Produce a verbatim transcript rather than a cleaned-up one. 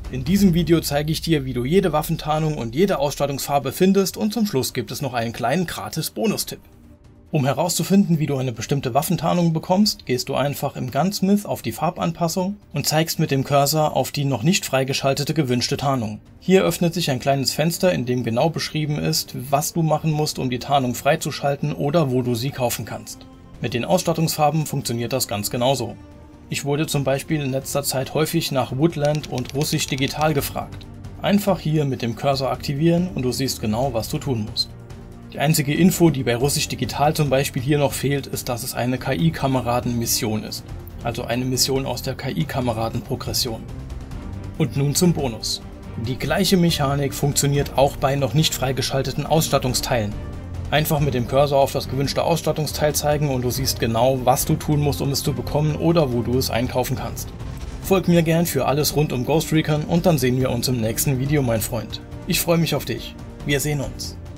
In diesem Video zeige ich dir, wie du jede Waffentarnung und jede Ausstattungsfarbe findest, und zum Schluss gibt es noch einen kleinen gratis Bonustipp. Um herauszufinden, wie du eine bestimmte Waffentarnung bekommst, gehst du einfach im Gunsmith auf die Farbanpassung und zeigst mit dem Cursor auf die noch nicht freigeschaltete gewünschte Tarnung. Hier öffnet sich ein kleines Fenster, in dem genau beschrieben ist, was du machen musst, um die Tarnung freizuschalten oder wo du sie kaufen kannst. Mit den Ausstattungsfarben funktioniert das ganz genauso. Ich wurde zum Beispiel in letzter Zeit häufig nach Woodland und Russisch Digital gefragt. Einfach hier mit dem Cursor aktivieren und du siehst genau, was du tun musst. Die einzige Info, die bei Russisch Digital zum Beispiel hier noch fehlt, ist, dass es eine K I-Kameraden-Mission ist. Also eine Mission aus der K I-Kameraden-Progression. Und nun zum Bonus. Die gleiche Mechanik funktioniert auch bei noch nicht freigeschalteten Ausstattungsteilen. Einfach mit dem Cursor auf das gewünschte Ausstattungsteil zeigen und du siehst genau, was du tun musst, um es zu bekommen oder wo du es einkaufen kannst. Folg mir gern für alles rund um Ghost Recon und dann sehen wir uns im nächsten Video, mein Freund. Ich freue mich auf dich. Wir sehen uns.